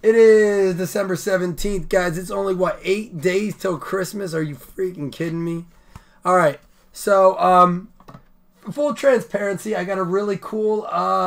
It is December 17th, guys. It's only, what, 8 days till Christmas? Are you freaking kidding me? All right. So, full transparency, I got a really cool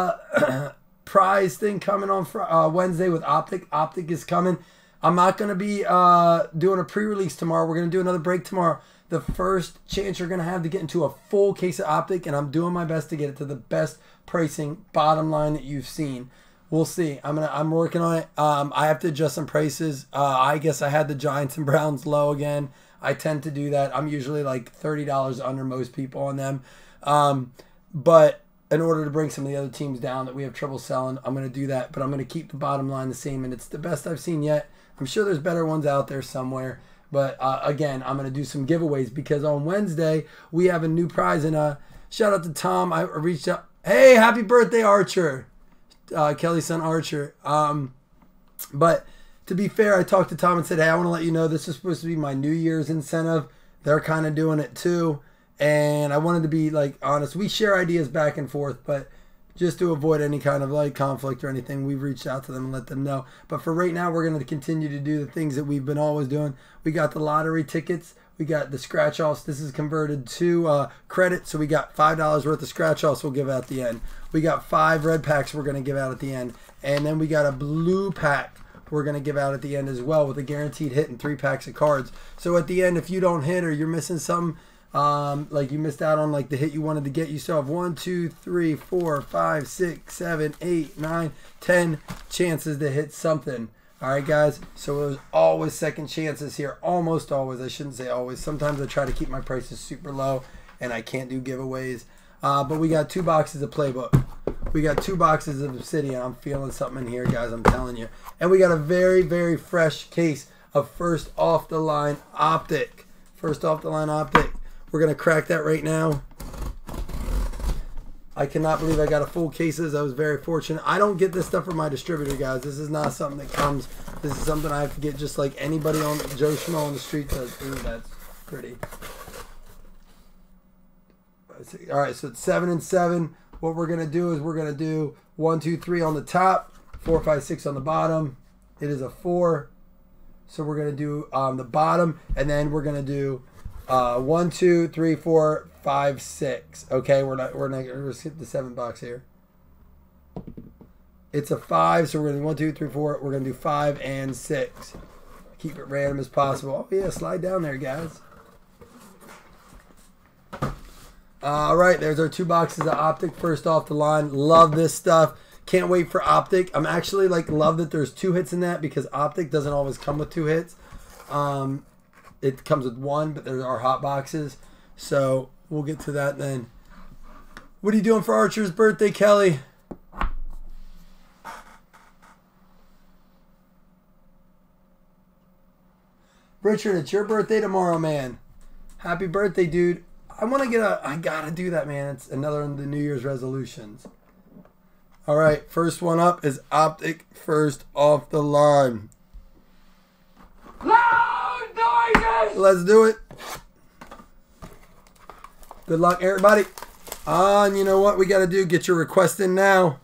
prize thing coming on Wednesday with Optic. Optic is coming. I'm not going to be doing a pre-release tomorrow. We're going to do another break tomorrow. The first chance you're going to have to get into a full case of Optic, and I'm doing my best to get it to the best pricing bottom line that you've seen. We'll see. I'm working on it. I have to adjust some prices. I guess I had the Giants and Browns low again. I tend to do that. I'm usually like $30 under most people on them. But in order to bring some of the other teams down that we have trouble selling, I'm going to do that. But I'm going to keep the bottom line the same, and it's the best I've seen yet. I'm sure there's better ones out there somewhere. But again, I'm going to do some giveaways because on Wednesday we have a new prize. And shout out to Tom. I reached out. Hey, happy birthday, Archer. Kelly's son Archer. But to be fair, I talked to Tom and said, hey, I want to let you know this is supposed to be my New Year's incentive. They're kind of doing it too. And I wanted to be like honest. We share ideas back and forth, but just to avoid any kind of like conflict or anything, we've reached out to them and let them know. But for right now, we're going to continue to do the things that we've been always doing. We got the lottery tickets. We got the scratch offs. This is converted to credit. So we got $5 worth of scratch offs we'll give out at the end. We got 5 red packs we're going to give out at the end. And then we got a blue pack we're going to give out at the end as well with a guaranteed hit and 3 packs of cards. So at the end, if you don't hit or you're missing something, like you missed out on like the hit you wanted to get, you still have 1, 2, 3, 4, 5, 6, 7, 8, 9, 10 chances to hit something. All right, guys. So there's always second chances here. Almost always. I shouldn't say always. Sometimes I try to keep my prices super low and I can't do giveaways. But we got 2 boxes of Playbook. We got 2 boxes of Obsidian. I'm feeling something in here, guys. I'm telling you. And we got a very, very fresh case of first off the line Optic. First off the line Optic. We're going to crack that right now. I cannot believe I got a full cases. I was very fortunate. I don't get this stuff from my distributor, guys. This is not something that comes. This is something I have to get just like anybody on Joe Schmo on the street does. Ooh, that's pretty. All right, so it's 7 and 7. What we're going to do is we're going to do 1, 2, 3 on the top, 4, 5, 6 on the bottom. It is a 4. So we're going to do the bottom, and then we're going to do 1, 2, 3, 4, 5, 6. Okay, we're skip the 7 box here. It's a 5, so we're gonna do 1, 2, 3, 4. We're gonna do 5 and 6. Keep it random as possible. Oh yeah, slide down there, guys. All right, there's our 2 boxes of Optic first off the line. Love this stuff. Can't wait for Optic. I'm actually like love that there's 2 hits in that because Optic doesn't always come with 2 hits. It comes with 1, but there are hot boxes. So we'll get to that then. What are you doing for Archer's birthday, Kelly? Richard, it's your birthday tomorrow, man. Happy birthday, dude. I gotta do that, man. It's another of the New Year's resolutions. All right, first one up is Optic first off the line. Let's do it. Good luck, everybody. And you know what we got to do? Get your request in now.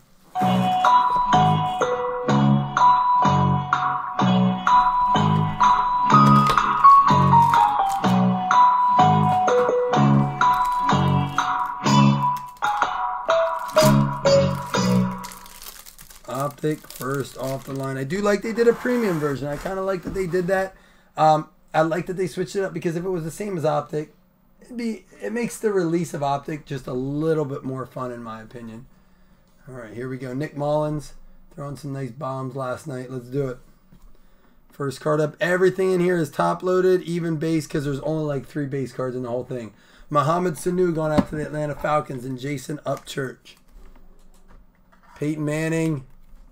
Optic first off the line. I do like they did a premium version. I kind of like that they did that. I like that they switched it up because if it was the same as Optic, it makes the release of Optic just a little bit more fun in my opinion. All right, here we go. Nick Mullins throwing some nice bombs last night. Let's do it. First card up. Everything in here is top loaded, even base because there's only like 3 base cards in the whole thing. Mohamed Sanu going out to the Atlanta Falcons and Jason Upchurch. Peyton Manning.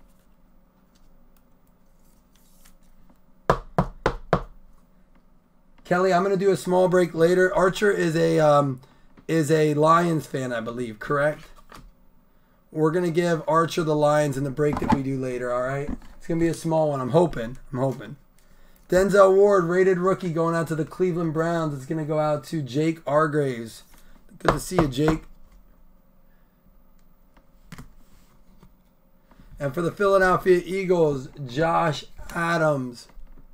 Kelly, I'm going to do a small break later. Archer is a Lions fan, I believe, correct? We're going to give Archer the Lions in the break that we do later, all right? It's going to be a small one, I'm hoping. Denzel Ward, rated rookie, going out to the Cleveland Browns. It's going to go out to Jake Argraves. Good to see you, Jake. And for the Philadelphia Eagles, Josh Adams.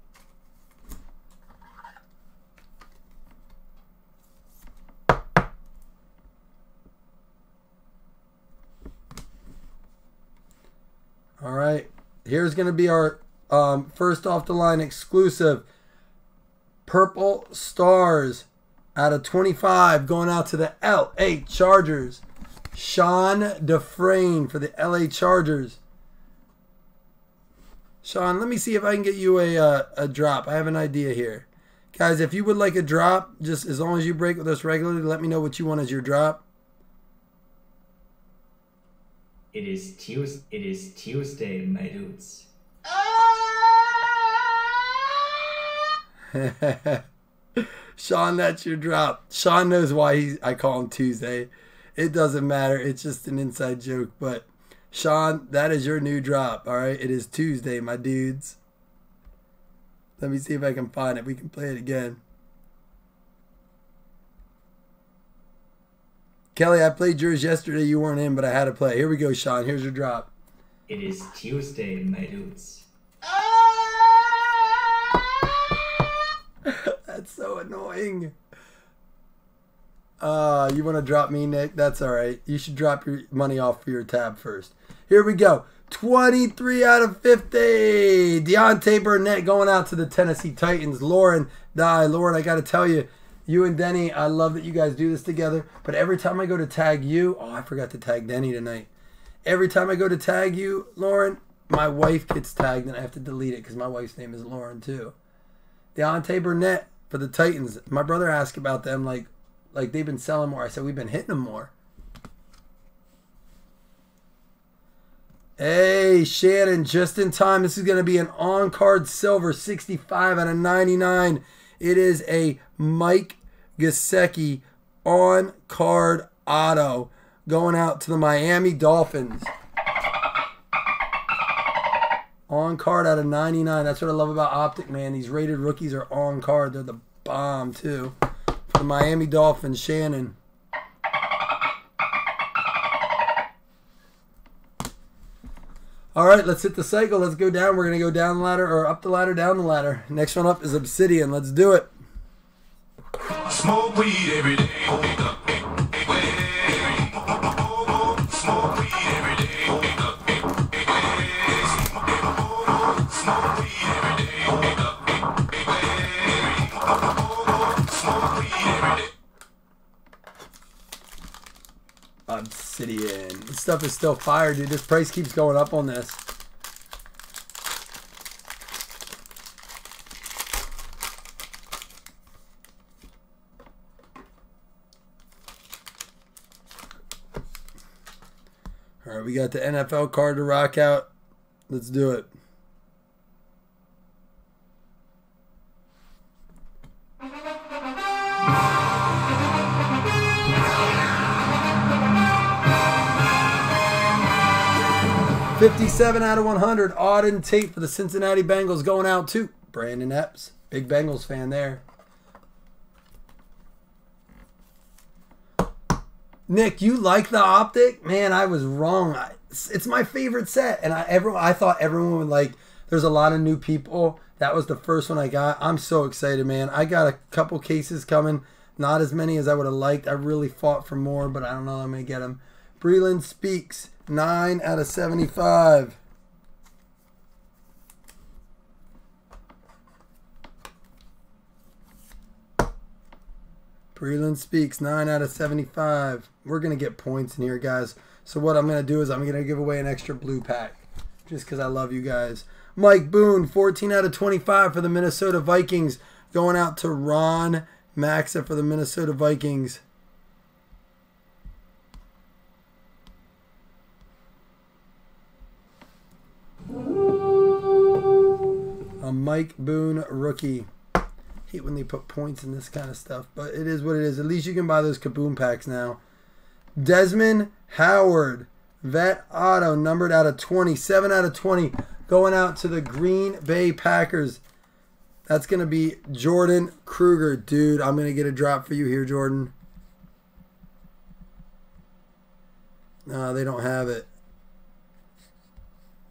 All right, here's going to be our first off the line exclusive Purple Stars out of 25 going out to the LA Chargers. Sean Dufresne for the LA Chargers. Sean, let me see if I can get you a drop. I have an idea here. Guys, if you would like a drop, just as long as you break with us regularly, let me know what you want as your drop. It is Tuesday, my dudes. Sean, that's your drop. Sean knows why I call him Tuesday. It doesn't matter. It's just an inside joke. But, Sean, that is your new drop. All right? It is Tuesday, my dudes. Let me see if I can find it. We can play it again. Kelly, I played yours yesterday. You weren't in, but I had to play. Here we go, Sean. Here's your drop. It is Tuesday, my dudes. That's so annoying. You want to drop me, Nick? That's all right. You should drop your money off for your tab first. Here we go. 23 out of 50. Deontay Burnett going out to the Tennessee Titans. Lauren, I got to tell you, you and Denny, I love that you guys do this together. But every time I go to tag you, I forgot to tag Denny tonight. Every time I go to tag you, Lauren, my wife gets tagged and I have to delete it because my wife's name is Lauren too. Deontay Burnett for the Titans. My brother asked about them like they've been selling more. I said we've been hitting them more. Hey, Shannon, just in time. This is going to be an on-card silver 65 out of 99. It is a Mike Gesicki on-card auto going out to the Miami Dolphins. On card out of 99. That's what I love about Optic, man. These rated rookies are on card. They're the bomb, too. For the Miami Dolphins, Shannon. All right, let's hit the cycle. Let's go down. We're going to go down the ladder, or up the ladder, down the ladder. Next one up is Obsidian. Let's do it. Smoke weed every day. Smoke weed every day. Obsidian. This stuff is still fire, dude. This price keeps going up on this. All right, we got the NFL card to rock out. Let's do it. $57 out of 100. Auden Tate for the Cincinnati Bengals going out to Brandon Epps. Big Bengals fan there. Nick, you like the Optic? Man, I was wrong. It's my favorite set. And I thought everyone would like, there's a lot of new people. That was the first one I got. I'm so excited, man. I got a couple cases coming. Not as many as I would have liked. I really fought for more, but I don't know how I'm going to get them. Breland Speaks. 9 out of 75. Breland Speaks. 9 out of 75. We're going to get points in here, guys. So what I'm going to do is I'm going to give away an extra blue pack. Just because I love you guys. Mike Boone. 14 out of 25 for the Minnesota Vikings. Going out to Ron Maxa for the Minnesota Vikings. A Mike Boone rookie. Hate when they put points in this kind of stuff, but it is what it is. At least you can buy those Kaboom packs now. Desmond Howard, vet auto, numbered out of 20, 7 out of 20, going out to the Green Bay Packers. That's going to be Jordan Kruger. Dude, I'm going to get a drop for you here, Jordan. No, they don't have it.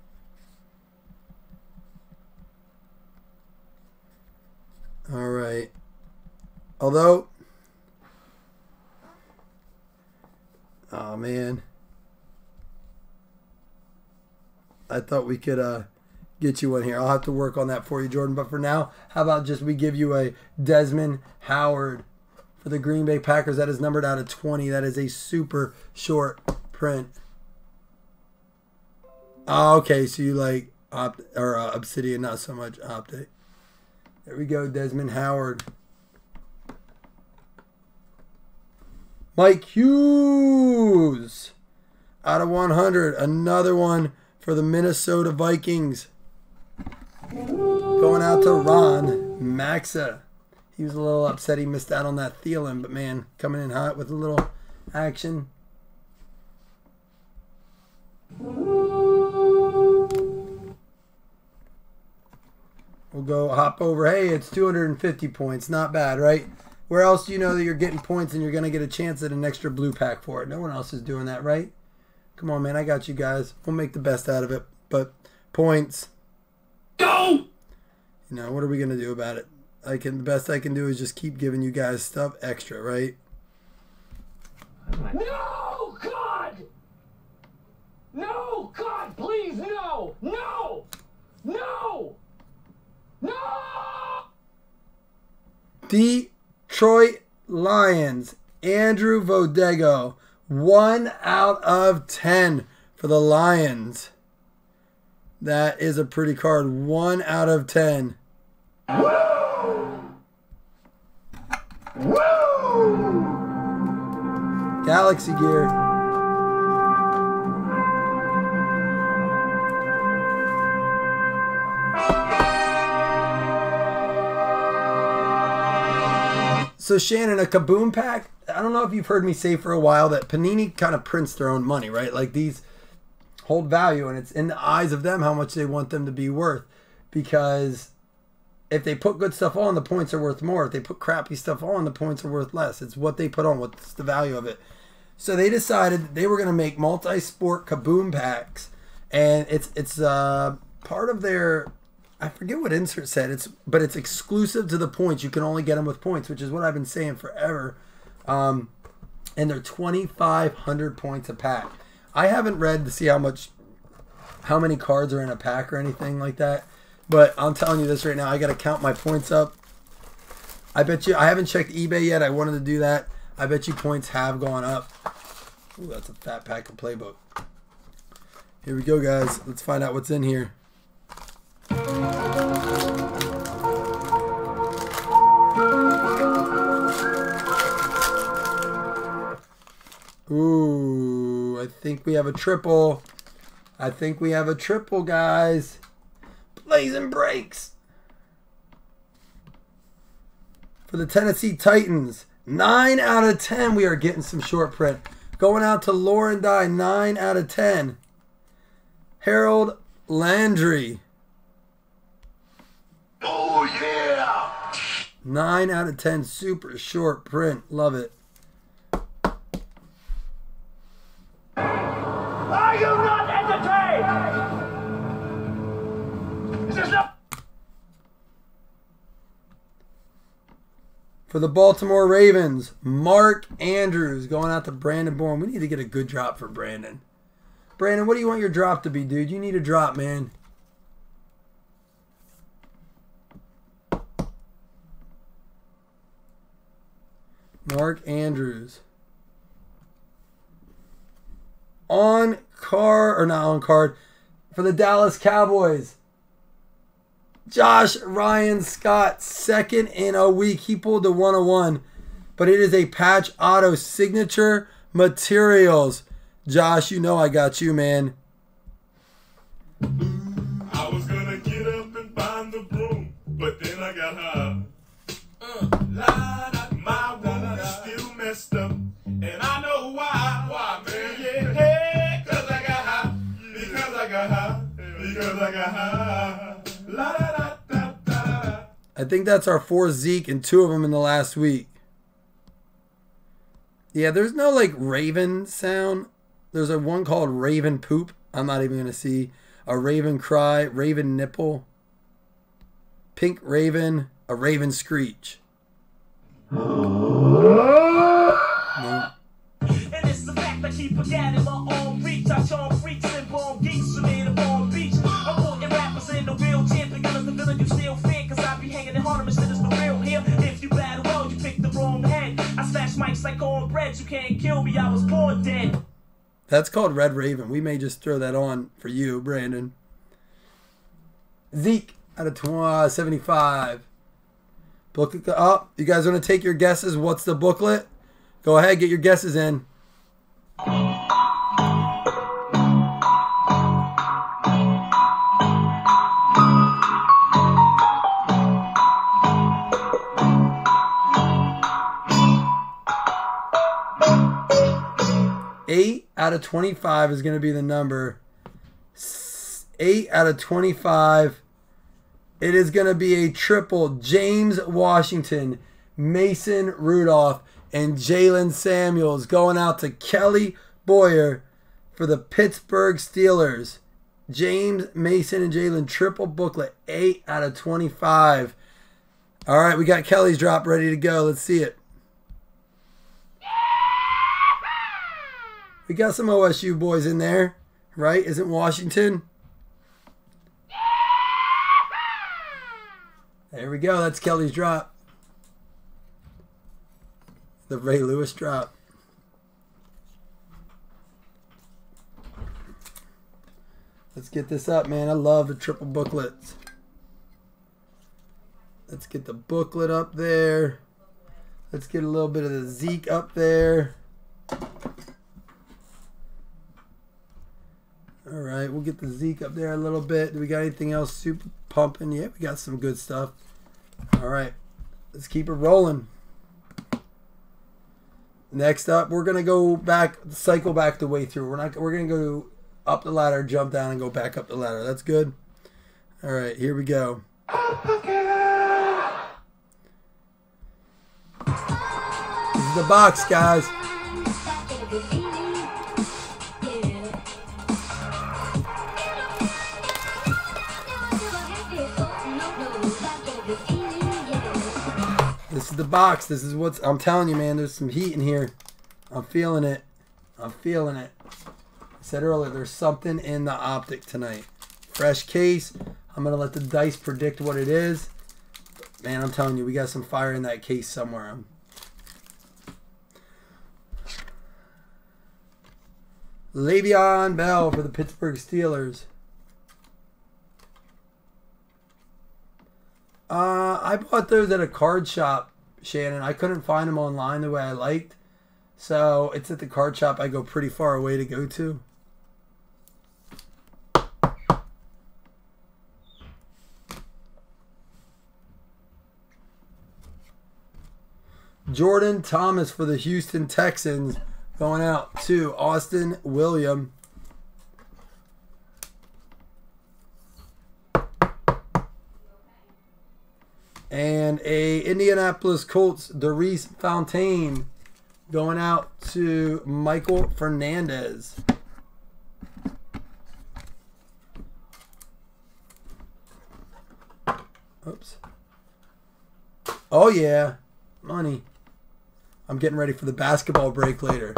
Although, oh man, I thought we could get you one here. I'll have to work on that for you, Jordan. But for now, how about just we give you a Desmond Howard for the Green Bay Packers. That is numbered out of 20. That is a super short print. Oh, okay, so you like Obsidian, not so much Optic. There we go, Desmond Howard. Mike Hughes out of 100. Another one for the Minnesota Vikings. Going out to Ron Maxa. He was a little upset he missed out on that Thielen, but man, coming in hot with a little action. We'll go hop over. Hey, it's 250 points. Not bad, right? Where else do you know that you're getting points and you're going to get a chance at an extra blue pack for it? No one else is doing that, right? Come on, man. I got you guys. We'll make the best out of it. But points. Go! You know, what are we going to do about it? The best I can do is just keep giving you guys stuff extra, right? No, God! No, God, please, no! No! No! No! Detroit Lions. Andrew Vodego. 1 out of 10 for the Lions. That is a pretty card. 1 out of 10. Woo! Woo! Galaxy gear. So Shannon, a Kaboom pack, I don't know if you've heard me say for a while that Panini kind of prints their own money, right? Like these hold value and it's in the eyes of them how much they want them to be worth. Because if they put good stuff on, the points are worth more. If they put crappy stuff on, the points are worth less. It's what they put on, what's the value of it. So they decided that they were going to make multi-sport Kaboom packs. And it's part of their... I forget what insert said. But it's exclusive to the points. You can only get them with points, which is what I've been saying forever. And they're 2,500 points a pack. I haven't read to see how many cards are in a pack or anything like that. But I'm telling you this right now. I got to count my points up. I bet you I haven't checked eBay yet. I wanted to do that. I bet you points have gone up. Ooh, that's a fat pack of playbook. Here we go, guys. Let's find out what's in here. Ooh, I think we have a triple. I think we have a triple, guys. Blazing breaks. For the Tennessee Titans, 9 out of 10. We are getting some short print. Going out to Lauren Dye, 9 out of 10. Harold Landry. Oh, yeah! 9 out of 10. Super short print. Love it. Are you not entertained? This is not... For the Baltimore Ravens, Mark Andrews going out to Brandon Bourne. We need to get a good drop for Brandon. Brandon, what do you want your drop to be, dude? You need a drop, man. Mark Andrews. On card, or not on card, for the Dallas Cowboys. Josh Ryan Scott, second in a week. He pulled the 101, but it is a patch auto signature materials. Josh, you know I got you, man. I was gonna get up and find the broom, but then I got high. My wound is still messed up, and I know why. Why, man? Yeah, cause I got high. Because I got high. Because I got high. La da da da da da. I think that's our 4th Zeke and 2 of them in the last week. Yeah, there's no like Raven sound. There's a one called Raven Poop. I'm not even going to see. A Raven Cry, Raven Nipple, Pink Raven, a Raven Screech. And it's the fact I keep forgetting my own reach. I charm freaks and bomb geeks from in the Palm Beach. I'm putting rappers in the real champion. Because the villain you still fear. Cause I be hanging in Harlem and shit is the real here. If you battle well, you pick the wrong head. I smash mics like cornbread. You can't kill me, I was born dead. That's called Red Raven. We may just throw that on for you, Brandon. Zeke out of 75. Booklet up. You guys want to take your guesses? What's the booklet? Go ahead, get your guesses in. Eight out of 25 is going to be the number. 8 out of 25. It is going to be a triple. James Washington, Mason Rudolph, and Jalen Samuels going out to Kelly Boyer for the Pittsburgh Steelers. James, Mason, and Jalen triple booklet. 8 out of 25. All right, we got Kelly's drop ready to go. Let's see it. We got some OSU boys in there, right? Isn't Washington? There we go. That's Kelly's drop. The Ray Lewis drop. Let's get this up, man. I love the triple booklets. Let's get the booklet up there. Let's get a little bit of the Zeke up there. All right, we'll get the Zeke up there a little bit. Do we got anything else super pumping? Yeah, we got some good stuff. All right, let's keep it rolling. Next up, we're gonna go back, cycle back the way through. We're gonna go up the ladder, jump down, and go back up the ladder. That's good. All right, here we go. This is the box, guys. This is the box. This is what's... I'm telling you, man, there's some heat in here. I'm feeling it. I'm feeling it. I said earlier, there's something in the optic tonight. Fresh case. I'm going to let the dice predict what it is. Man, I'm telling you, we got some fire in that case somewhere. Le'Veon Bell for the Pittsburgh Steelers. I bought those at a card shop, Shannon. I couldn't find them online the way I liked. So it's at the card shop I go pretty far away to go to. Jordan Thomas for the Houston Texans going out to Austin William. And a Indianapolis Colts, Darius Fontaine, going out to Michael Fernandez. Oops. Oh, yeah. Money. I'm getting ready for the basketball break later.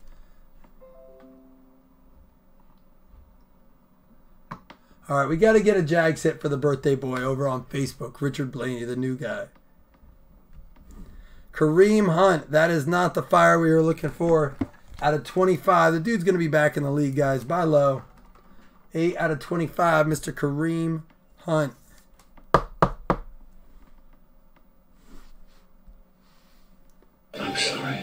All right, we got to get a Jags hit for the birthday boy over on Facebook. Richard Blaney, the new guy. Kareem Hunt. That is not the fire we were looking for. Out of 25. The dude's going to be back in the league, guys. Buy low. 8 out of 25, Mr. Kareem Hunt. I'm sorry.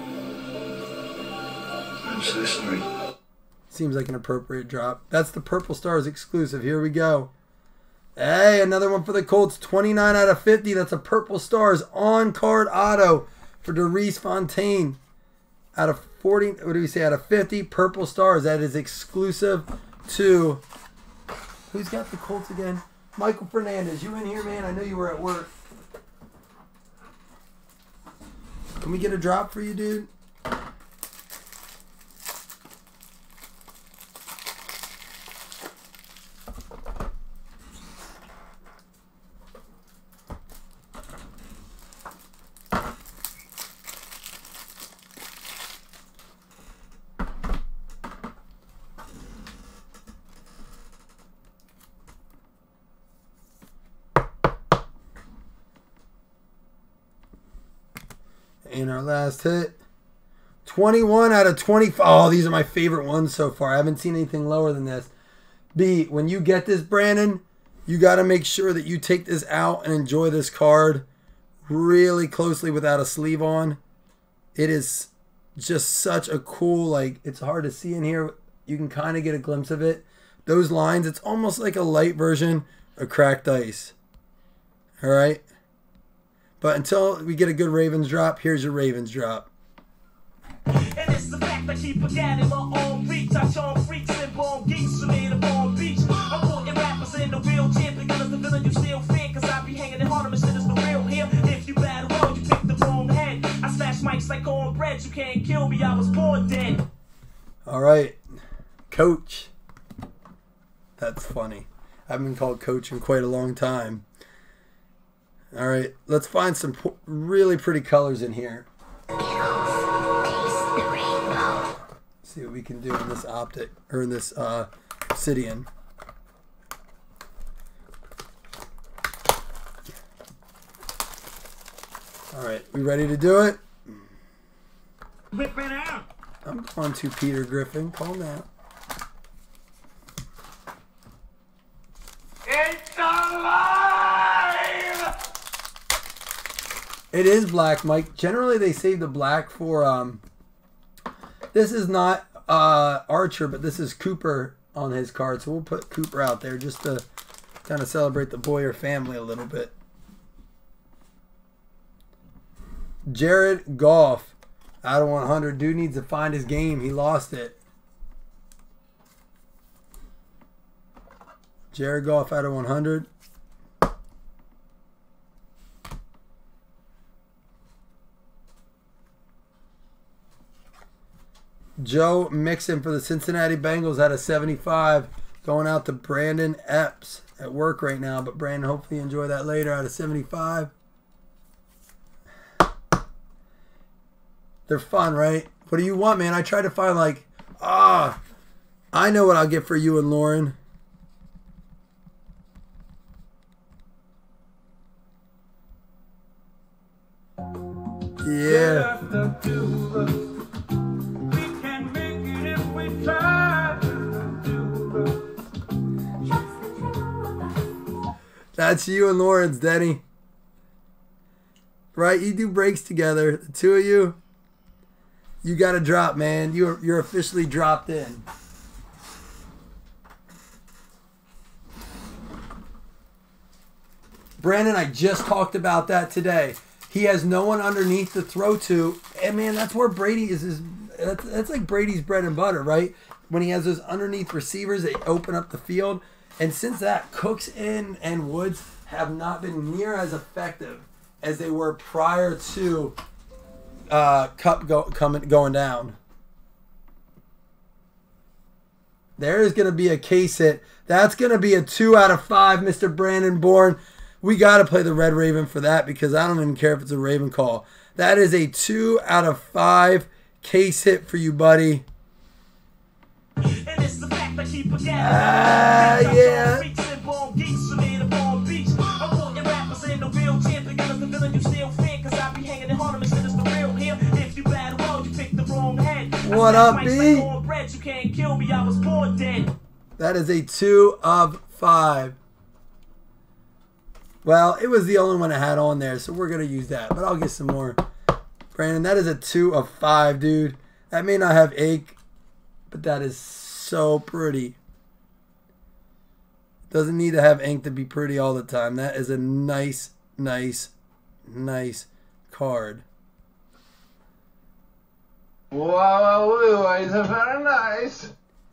I'm so sorry. Seems like an appropriate drop. That's the Purple Stars exclusive. Here we go. Hey, another one for the Colts. 29 out of 50. That's a Purple Stars on-card auto for Darius Fontaine. Out of 40, what do we say? Out of 50 Purple Stars. That is exclusive to... Who's got the Colts again? Michael Fernandez. You in here, man? I know you were at work. Can we get a drop for you, dude? And our last hit. 21 out of 25. Oh, these are my favorite ones so far. I haven't seen anything lower than this. B, when you get this, Brandon, you got to make sure that you take this out and enjoy this card really closely without a sleeve on. It is just such a cool, like, it's hard to see in here. You can kind of get a glimpse of it. Those lines, it's almost like a light version of cracked ice. All right? But until we get a good Ravens drop, here's your Ravens drop. And it's the fact I keep forgetting my own reach. I charm freaks and bomb geeks from here to Palm Beach. I'm putting rappers in the real champion. Cause the villain you still fear. Cause I be hanging in Harlem and shit is the real here. If you battle well, you pick the wrong head. I smash mics like cornbread. You can't kill me, I was born dead. Alright. Coach. That's funny. I've been called Coach in quite a long time. Alright, let's find some really pretty colors in here. See what we can do in this optic, or in this obsidian. Alright, we ready to do it? Whip it out. I'm going to Peter Griffin. Calm down. It's alive! It is black, Mike. Generally, they save the black for this is not Archer, but this is Cooper on his card. So we'll put Cooper out there just to kind of celebrate the Boyer family a little bit. Jared Goff out of 100. Dude needs to find his game. He lost it. Jared Goff out of 100. Joe Mixon for the Cincinnati Bengals out of 75. Going out to Brandon Epps at work right now. But Brandon, hopefully you enjoy that later out of 75. They're fun, right? What do you want, man? I try to find like, I know what I'll get for you and Lauren. Yeah. That's you and Lawrence, Denny. Right? You do breaks together. The two of you. You got to drop, man. You're officially dropped in. Brandon, I just talked about that today. He has no one underneath to throw to. And, man, that's where Brady is. That's like Brady's bread and butter, right? When he has those underneath receivers, they open up the field. And since that, Cooks and Woods have not been near as effective as they were prior to Cup going down. There is going to be a case hit. That's going to be a 2 out of 5, Mr. Brandon Bourne. We got to play the Red Raven for that because I don't even care if it's a Raven call. That is a 2 out of 5 case hit for you, buddy. Yeah. What up, B? That is a 2 of 5. Well, it was the only one I had on there, so we're going to use that. But I'll get some more. Brandon, that is a 2 of 5, dude. That may not have ink, but that is so pretty. Doesn't need to have ink to be pretty all the time. That is a nice, nice, nice card. Wow, it's very nice.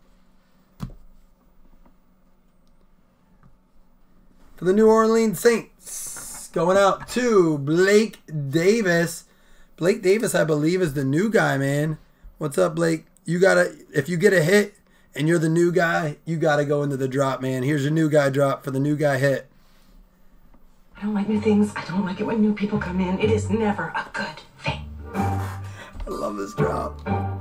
For the New Orleans Saints, going out to Blake Davis. Blake Davis, I believe, is the new guy, man. What's up, Blake? You gotta, if you get a hit and you're the new guy, you gotta go into the drop, man. Here's your new guy drop for the new guy hit. I don't like new things. I don't like it when new people come in. It is never a good thing. I love this drop.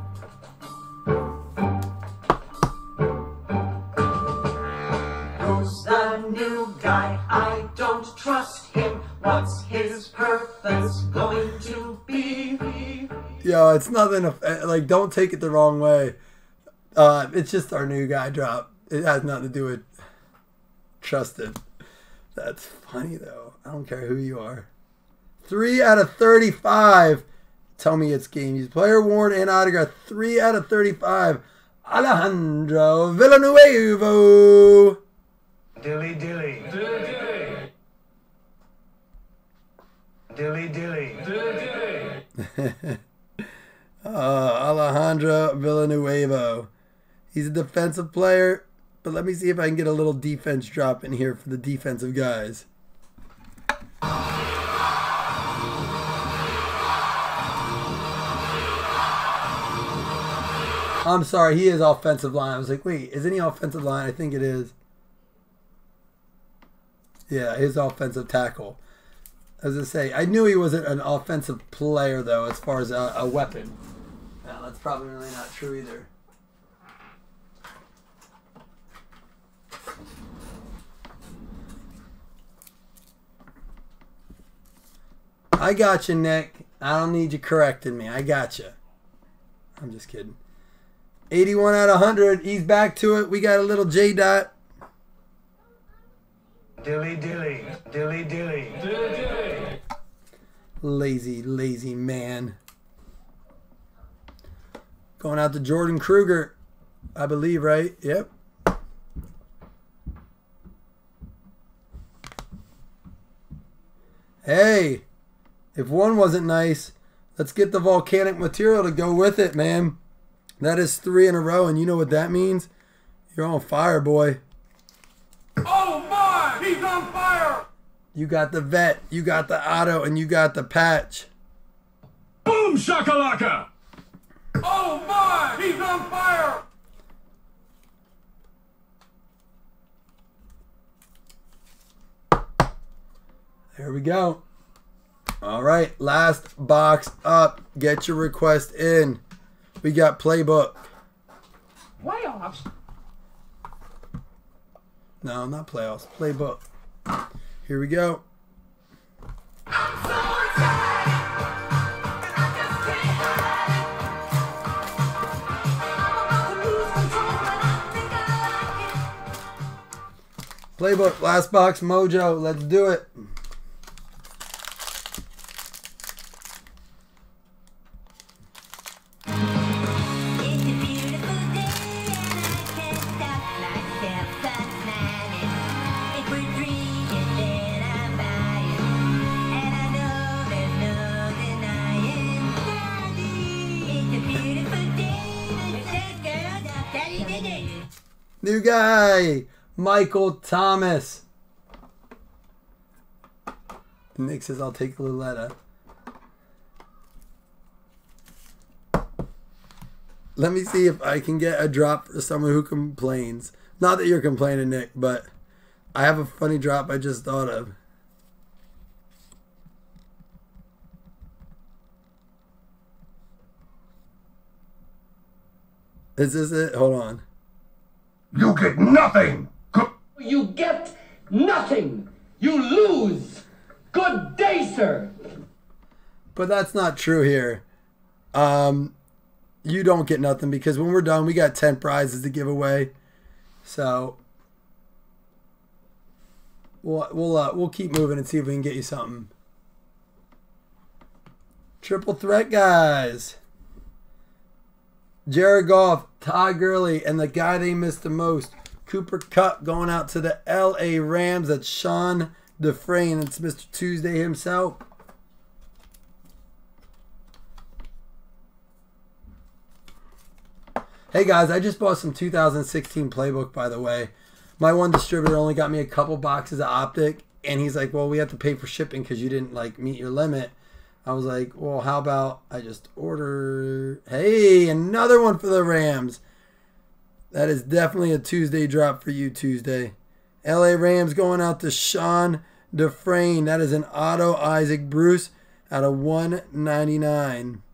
Who's the new guy? I don't trust him. What's his purpose going to be? Yo, it's nothing, like, don't take it the wrong way. It's just our new guy drop. It has nothing to do with trusted. That's funny, though. I don't care who you are. 3 out of 35. Tell me it's game used. Player worn and autograph. 3 out of 35. Alejandro Villanueva. Dilly dilly. Dilly dilly. Dilly dilly. Dilly dilly. Alejandro Villanueva. He's a defensive player, but let me see if I can get a little defense drop in here for the defensive guys. I'm sorry, he is offensive line. I was like, wait, isn't he offensive line? I think it is. Yeah, his offensive tackle. As I say, I knew he wasn't an offensive player, though, as far as a weapon. No, that's probably really not true either. I got you, Nick. I don't need you correcting me. I got you. I'm just kidding. 81 out of 100. He's back to it. We got a little J dot. Dilly dilly. Dilly dilly. Dilly dilly. Lazy, lazy man. Going out to Jordan Kruger, I believe, right? Yep. Hey, if one wasn't nice, let's get the volcanic material to go with it, man. That is 3 in a row, and you know what that means? You're on fire, boy. Oh my, he's on fire! You got the vet, you got the auto, and you got the patch. Boom shakalaka! Oh my, he's on fire! There we go. All right, last box up. Get your request in. We got playbook. Playoffs? No, not playoffs. Playbook. Here we go. Playbook, last box, Mojo. Let's do it. New guy, Michael Thomas. Nick says, I'll take Luletta. Let me see if I can get a drop for someone who complains. Not that you're complaining, Nick, but I have a funny drop I just thought of. Is this it? Hold on. You get nothing! You get nothing. You lose. Good day, sir. But that's not true here. You don't get nothing because when we're done, we got 10 prizes to give away. So we'll keep moving and see if we can get you something. Triple threat, guys. Jared Goff, Todd Gurley, and the guy they missed the most, Cooper Kupp, going out to the LA Rams. That's Sean Dufresne. It's Mr. Tuesday himself. Hey guys, I just bought some 2016 playbook, by the way. My one distributor only got me a couple boxes of Optic, and he's like, well, we have to pay for shipping because you didn't like meet your limit. I was like, well, how about I just order... Hey, another one for the Rams. That is definitely a Tuesday drop for you, Tuesday. LA Rams going out to Sean Dufresne. That is an auto Isaac Bruce out of 199.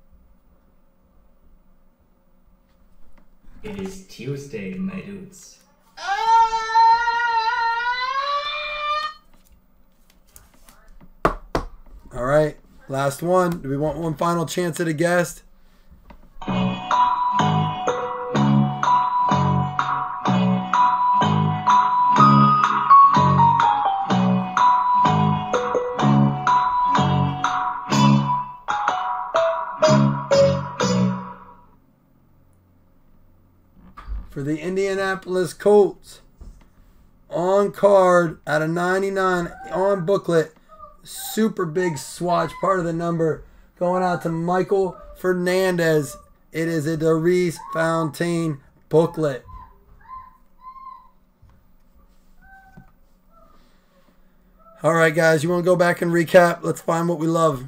It is Tuesday, my dudes. All right. Last one. Do we want one final chance at a guest? the Indianapolis Colts. On card out of 99 on booklet. Super big swatch, part of the number. Going out to Michael Fernandez. It is a Daurice Fountain booklet. All right, guys, you want to go back and recap? Let's find what we love.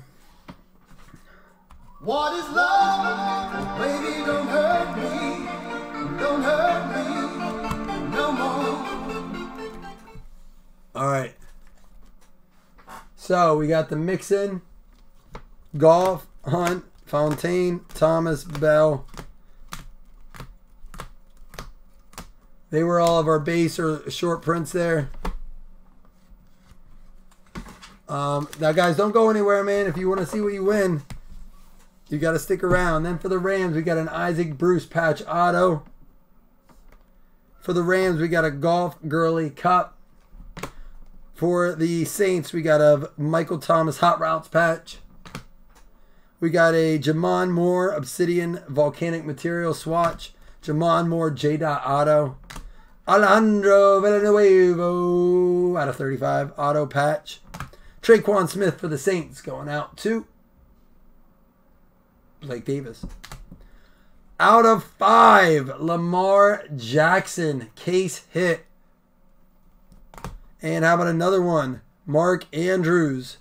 What is love? Baby, don't hurt me. Don't hurt me no more. All right. So we got the Mixon, Goff, Hunt, Fontaine, Thomas, Bell. They were all of our base or short prints there. Now, guys, don't go anywhere, man. If you want to see what you win, you got to stick around. Then for the Rams, we got an Isaac Bruce patch auto. For the Rams, we got a Golf Gurley Cup. For the Saints, we got a Michael Thomas Hot Routes patch. We got a Jamon Moore Obsidian Volcanic Material swatch. Jamon Moore J-Dot auto. Alejandro Villanueva out of 35 auto patch. Traquan Smith for the Saints going out to Blake Davis. Out of 5, Lamar Jackson case hit. And how about another one? Mark Andrews.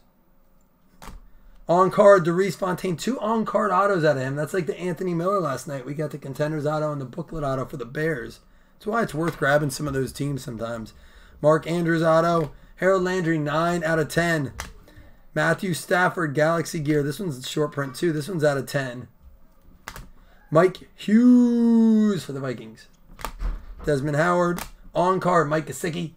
On card, Daurice Fountain. 2 on card autos out of him. That's like the Anthony Miller last night. We got the Contenders auto and the booklet auto for the Bears. That's why it's worth grabbing some of those teams sometimes. Mark Andrews auto. Harold Landry, 9 out of 10. Matthew Stafford, Galaxy Gear. This one's short print too. This one's out of 10. Mike Hughes for the Vikings. Desmond Howard. On card, Mike Gesicki.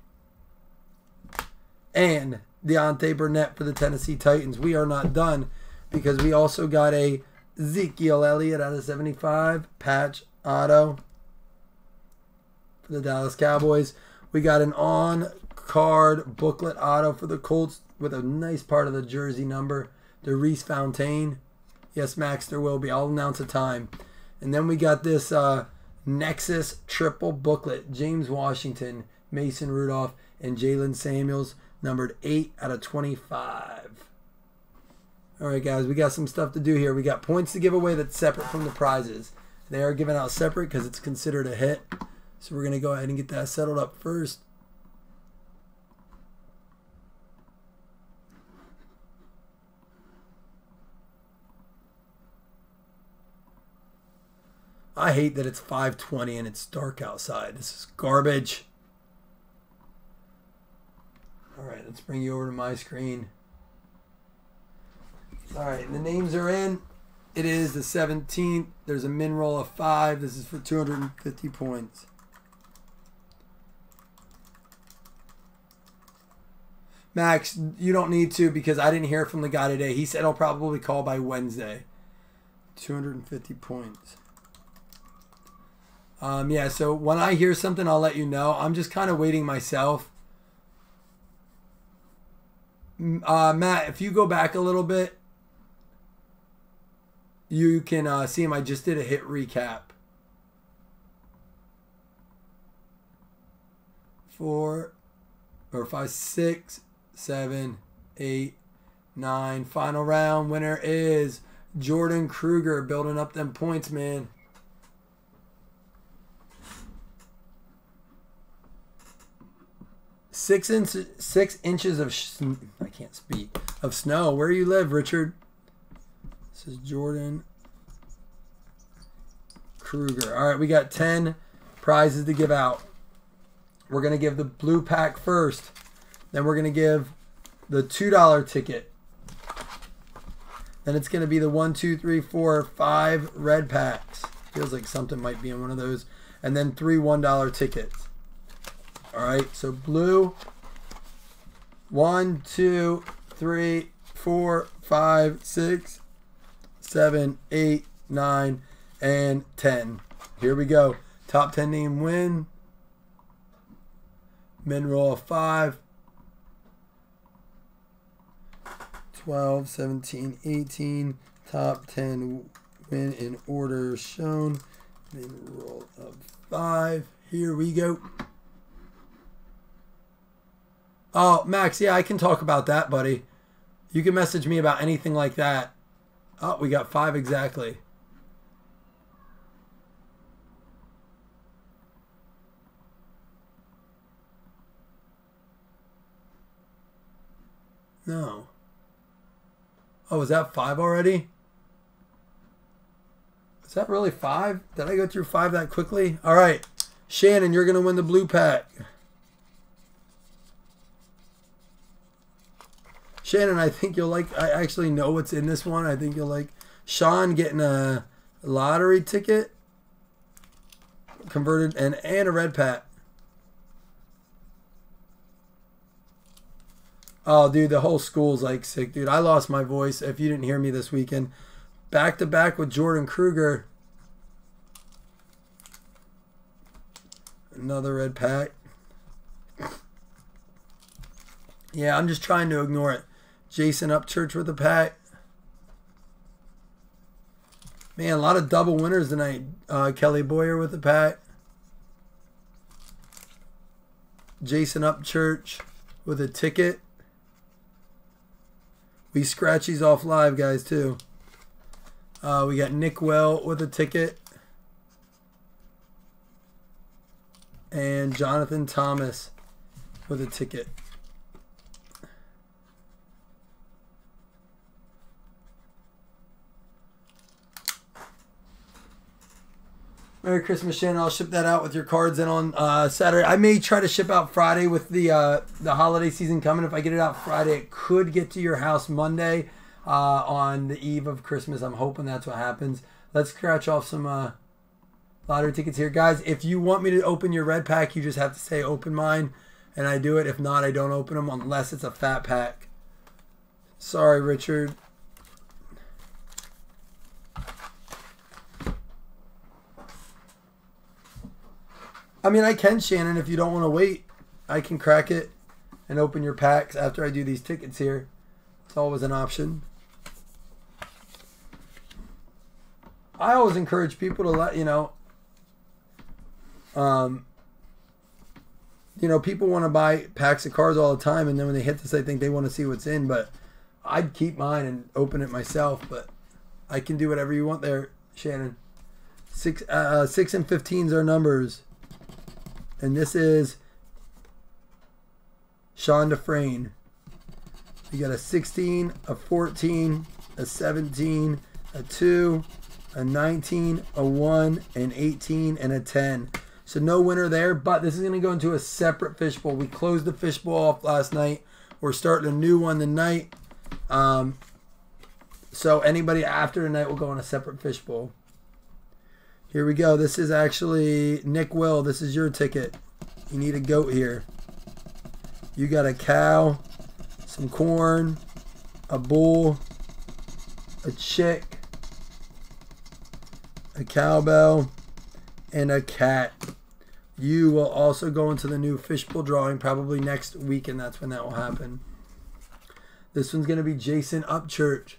And Deontay Burnett for the Tennessee Titans. We are not done because we also got a Ezekiel Elliott out of 75. Patch auto for the Dallas Cowboys. We got an on-card booklet auto for the Colts with a nice part of the jersey number. Daurice Fountain. Yes, Max, there will be. I'll announce a time. And then we got this Nexus triple booklet. James Washington, Mason Rudolph, and Jalen Samuels. Numbered 8 out of 25. All right, guys, we got some stuff to do here. We got points to give away that's separate from the prizes. They are given out separate because it's considered a hit. So we're going to go ahead and get that settled up first. I hate that it's 5:20 and it's dark outside. This is garbage. All right, let's bring you over to my screen. All right, the names are in. It is the 17th. There's a min roll of 5. This is for 250 points. Max, you don't need to because I didn't hear from the guy today. He said he'll probably call by Wednesday. 250 points. Yeah, so when I hear something, I'll let you know. I'm just kind of waiting myself. Matt, if you go back a little bit, you can see him. I just did a hit recap. 4 or 5, 6, 7, 8, 9. Final round winner is Jordan Kruger, building up them points, man. Six inches of I can't speak of snow. Where you live, Richard? This is Jordan Kruger. All right, we got 10 prizes to give out. We're gonna give the blue pack first. Then we're gonna give the $2 ticket. Then it's gonna be the 1, 2, 3, 4, 5 red packs. Feels like something might be in one of those. And then 3 $1 tickets. All right, so blue, 1, 2, 3, 4, 5, 6, 7, 8, 9, and 10. Here we go. Top 10 name win. Min roll of 5. 12, 17, 18. Top 10 win in order shown. Min roll of 5. Here we go. Oh, Max, yeah, I can talk about that, buddy. You can message me about anything like that. Oh, we got 5 exactly. No. Oh, was that 5 already? Is that really 5? Did I go through 5 that quickly? All right. Shannon, you're going to win the blue pack. Shannon, I think you'll like... I actually know what's in this one. I think you'll like... Sean getting a lottery ticket. Converted. And a red pack. Oh, dude, the whole school's like sick, dude. I lost my voice if you didn't hear me this weekend. Back to back with Jordan Kruger. Another red pack. Yeah, I'm just trying to ignore it. Jason Upchurch with a pack. Man, a lot of double winners tonight. Kelly Boyer with a pack. Jason Upchurch with a ticket. We scratch these off live, guys, too. We got Nick Well with a ticket. And Jonathan Thomas with a ticket. Merry Christmas, Shannon. I'll ship that out with your cards in on Saturday. I may try to ship out Friday with the holiday season coming. If I get it out Friday, it could get to your house Monday on the eve of Christmas. I'm hoping that's what happens. Let's scratch off some lottery tickets here. Guys, if you want me to open your red pack, you just have to say open mine, and I do it. If not, I don't open them unless it's a fat pack. Sorry, Richard. I mean, I can, Shannon, if you don't want to wait. I can crack it and open your packs after I do these tickets here. It's always an option. I always encourage people to let, people want to buy packs of cards all the time, and then when they hit this, I think they want to see what's in, but I'd keep mine and open it myself, but I can do whatever you want there, Shannon. 6 and 15s are numbers. And this is Sean Dufresne. You got a 16, a 14, a 17, a 2, a 19, a 1, an 18, and a 10. So no winner there, but this is going to go into a separate fishbowl. We closed the fishbowl off last night. We're starting a new one tonight. So anybody after tonight will go in a separate fishbowl. Here we go. This is actually Nick Will. This is your ticket. You need a goat here. You got a cow, some corn, a bull, a chick, a cowbell, and a cat. You will also go into the new fishbowl drawing probably next week, and that's when that will happen. This one's going to be Jason Upchurch.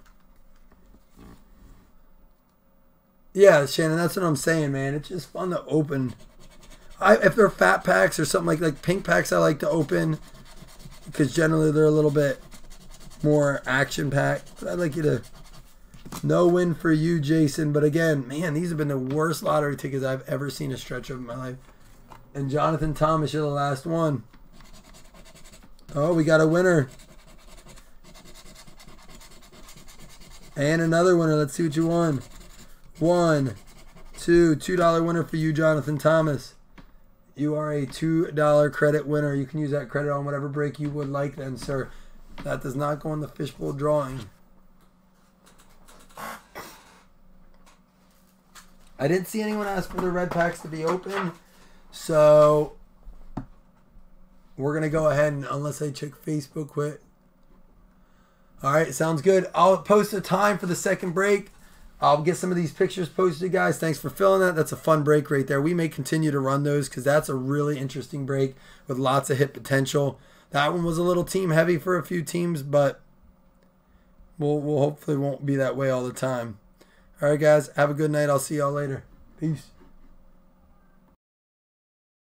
Yeah, Shannon, that's what I'm saying, man. It's just fun to open. If they're fat packs or something like pink packs, I like to open because generally they're a little bit more action packed. But I'd like you to... No win for you, Jason. But again, man, these have been the worst lottery tickets I've ever seen a stretch of in my life. And Jonathan Thomas, you're the last one. Oh, we got a winner. And another winner. Let's see what you won. 1, 2, $2 winner for you, Jonathan Thomas. You are a $2 credit winner. You can use that credit on whatever break you would like then, sir. That does not go in the fishbowl drawing. I didn't see anyone ask for the red packs to be open, so we're going to go ahead and, unless I check Facebook quick. All right, sounds good. I'll post a time for the second break. I'll get some of these pictures posted, guys. Thanks for filling that. That's a fun break right there. We may continue to run those because that's a really interesting break with lots of hit potential. That one was a little team heavy for a few teams, but we'll hopefully won't be that way all the time. All right, guys. Have a good night. I'll see y'all later. Peace.